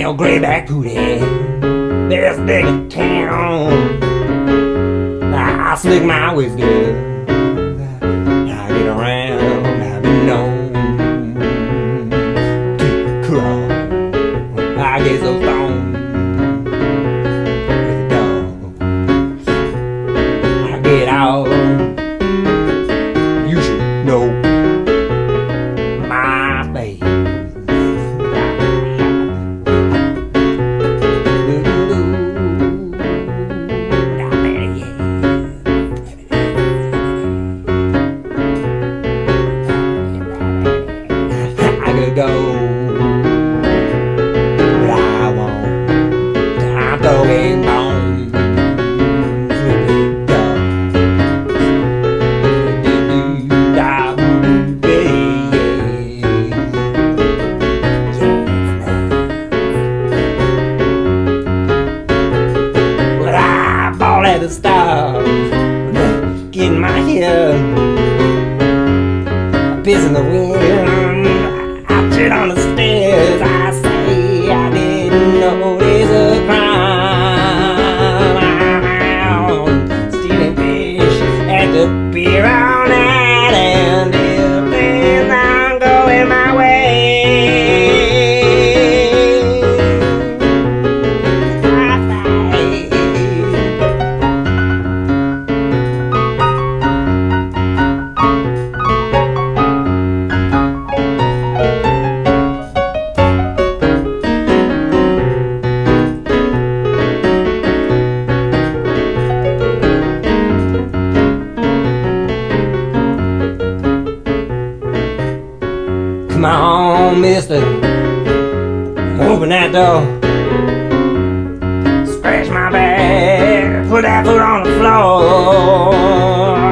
me old Greyback Poody, best nigga in town. I slick my whiskey, I get around, I've been known to crawl. I get so stoned with the dog. I get out, you should know my face. Go, but I won't. I'm throwing bones with the dogs. But I ball at the stars, getting my head, pissing the wind. Sit on the stairs, I say I didn't know there's a crime. I'm stealing fish at the pier on that end. If things aren't going my way, come on, mister, open that door. Scratch my back, put that foot on the floor.